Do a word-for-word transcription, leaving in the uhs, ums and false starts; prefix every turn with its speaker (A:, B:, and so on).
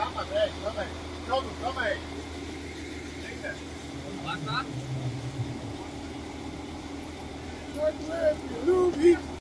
A: Sama, weź, dawaj. Przodu, dawaj.
B: Ładna?
A: Tak lepiej, lubi.